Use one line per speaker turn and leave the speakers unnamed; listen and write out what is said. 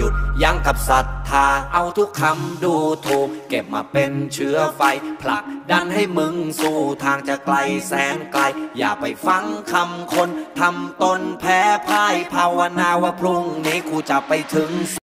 ยุดยั้งกับศรัทธาเอาทุกคำดูถูกเก็บมาเป็นเชื้อไฟผลักดันให้มึงสู่ทางจะไกลแสนไกลอย่าไปฟังคำคนทำตนแพ้พ่ายภาวนาว่าพรุ่งนี้กูจะไปถึงแส